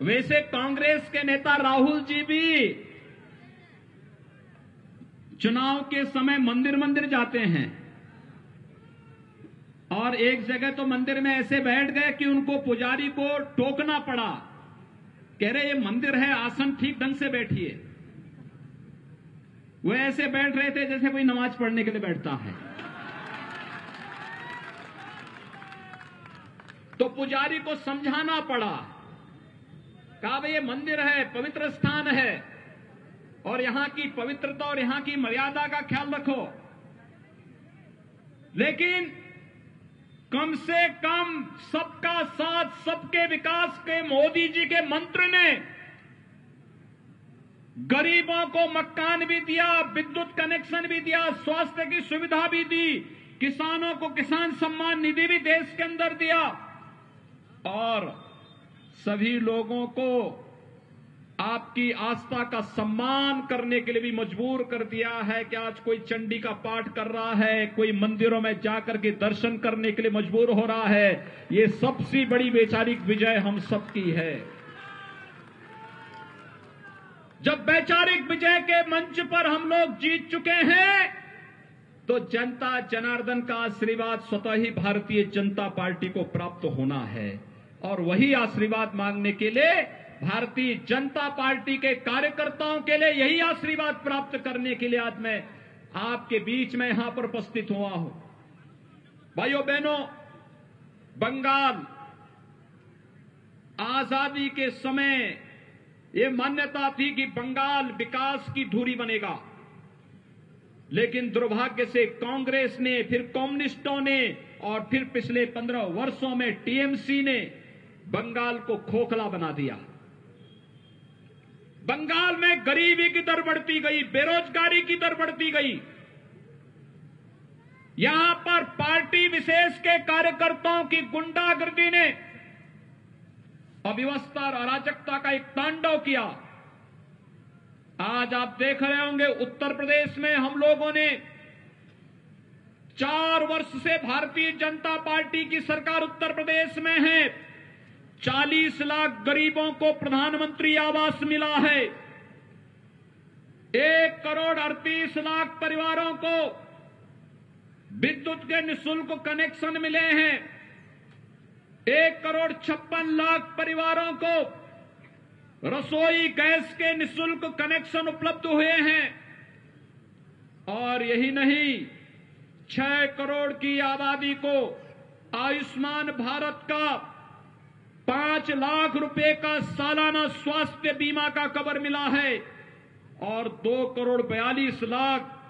वैसे कांग्रेस के नेता राहुल जी भी चुनाव के समय मंदिर मंदिर जाते हैं और एक जगह तो मंदिर में ऐसे बैठ गए कि उनको पुजारी को टोकना पड़ा। कह रहे ये मंदिर है, आसन ठीक ढंग से बैठिए। वो ऐसे बैठ रहे थे जैसे कोई नमाज पढ़ने के लिए बैठता है। तो पुजारी को समझाना पड़ा, कहा भाई ये मंदिर है, पवित्र स्थान है और यहां की पवित्रता और यहां की मर्यादा का ख्याल रखो। लेकिन कम से कम सबका साथ सबके विकास के मोदी जी के मंत्र ने गरीबों को मकान भी दिया, विद्युत कनेक्शन भी दिया, स्वास्थ्य की सुविधा भी दी, किसानों को किसान सम्मान निधि भी देश के अंदर दिया और सभी लोगों को आपकी आस्था का सम्मान करने के लिए भी मजबूर कर दिया है कि आज कोई चंडी का पाठ कर रहा है, कोई मंदिरों में जाकर के दर्शन करने के लिए मजबूर हो रहा है। ये सबसे बड़ी वैचारिक विजय हम सबकी है। जब वैचारिक विजय के मंच पर हम लोग जीत चुके हैं तो जनता जनार्दन का आशीर्वाद स्वतः ही भारतीय जनता पार्टी को प्राप्त होना है और वही आशीर्वाद मांगने के लिए भारतीय जनता पार्टी के कार्यकर्ताओं के लिए यही आशीर्वाद प्राप्त करने के लिए आज मैं आपके बीच में यहां पर उपस्थित हुआ हूं। भाइयों बहनों, बंगाल आजादी के समय ये मान्यता थी कि बंगाल विकास की धुरी बनेगा, लेकिन दुर्भाग्य से कांग्रेस ने, फिर कम्युनिस्टों ने और फिर पिछले 15 वर्षों में टीएमसी ने बंगाल को खोखला बना दिया। बंगाल में गरीबी की दर बढ़ती गई, बेरोजगारी की दर बढ़ती गई। यहां पर पार्टी विशेष के कार्यकर्ताओं की गुंडागर्दी ने अव्यवस्था और अराजकता का एक तांडव किया। आज आप देख रहे होंगे उत्तर प्रदेश में हम लोगों ने 4 वर्ष से भारतीय जनता पार्टी की सरकार उत्तर प्रदेश में है। 40 लाख गरीबों को प्रधानमंत्री आवास मिला है। 1 करोड़ 38 लाख परिवारों को विद्युत के निःशुल्क कनेक्शन मिले हैं। 1 करोड़ 56 लाख परिवारों को रसोई गैस के निःशुल्क कनेक्शन उपलब्ध हुए हैं। और यही नहीं, 6 करोड़ की आबादी को आयुष्मान भारत का 5 लाख रुपए का सालाना स्वास्थ्य बीमा का कवर मिला है और 2 करोड़ 42 लाख